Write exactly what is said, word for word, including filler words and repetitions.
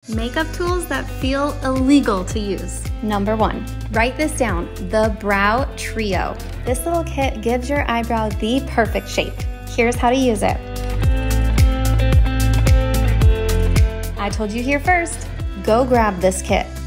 Makeup tools that feel illegal to use. Number one, write this down, the Brow Trio. This little kit gives your eyebrow the perfect shape. Here's how to use it. I told you here first, go grab this kit.